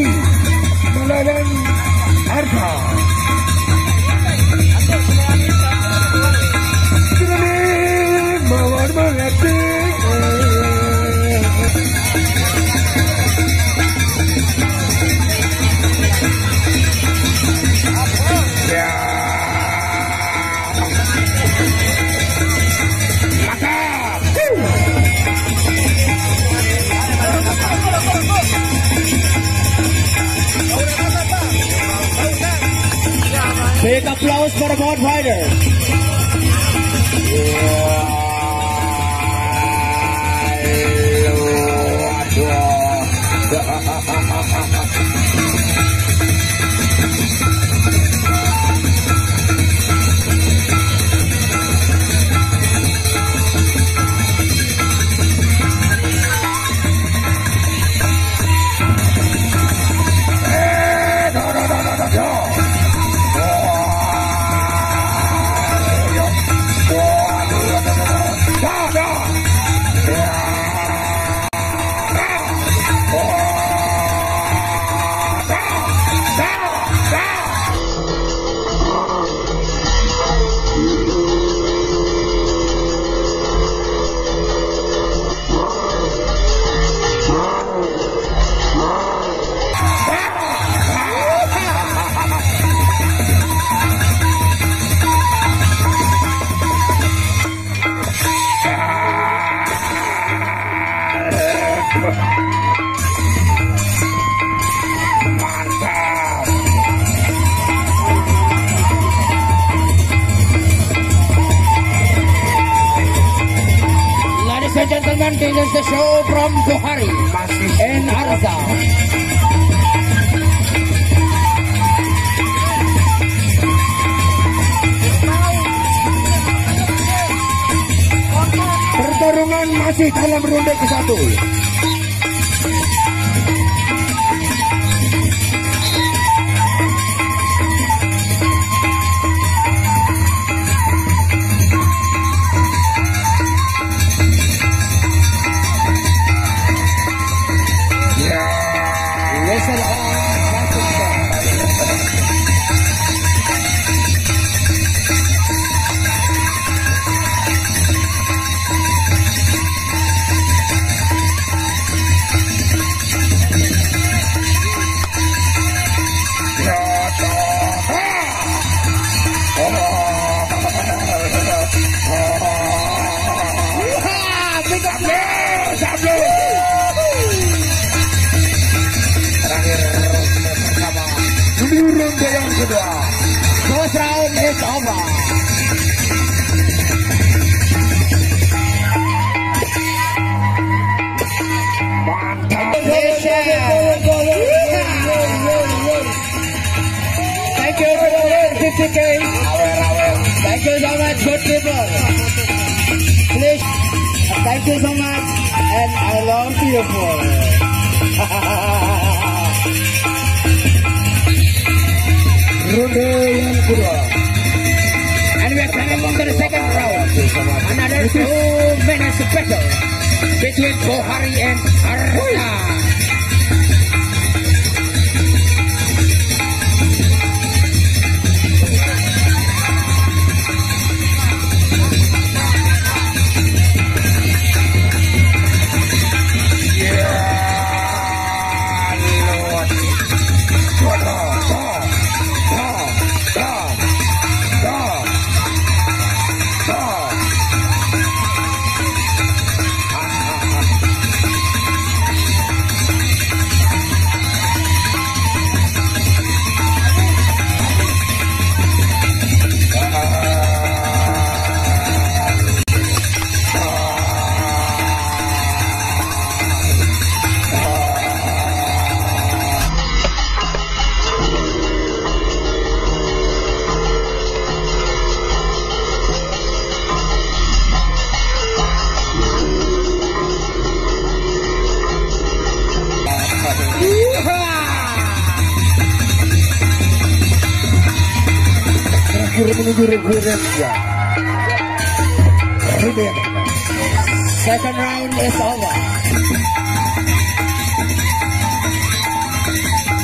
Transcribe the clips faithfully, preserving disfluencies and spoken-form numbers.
Bohari melawan Arta. Kini mawar mengerti. Big applause for the boat riders. Ladies and gentlemen, this is the show from Bohari and Arza. Pertarungan masih dalam ronde ke satu. Ronde yang kedua, First round is over. mantap. Thank you for fifty K. Thank you so much, good people. Please, thank you so much, and I love you for. Ronde yang kedua. And we are coming on to the second round. Another two minutes battle between Bohari and Arta. Menuju regulernya. Second round is over.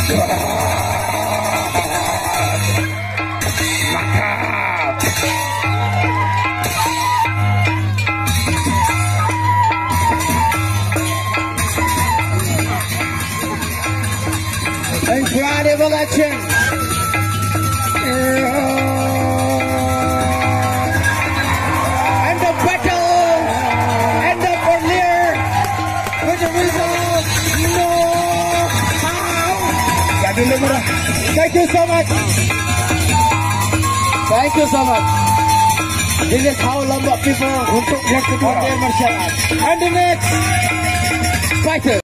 Incredible action. And the battle and the earlier with the result. No. Jadi lemah. Thank you so much. Thank you so much. This is how Lombok people untuk yang kedua martial arts. And the next fighter.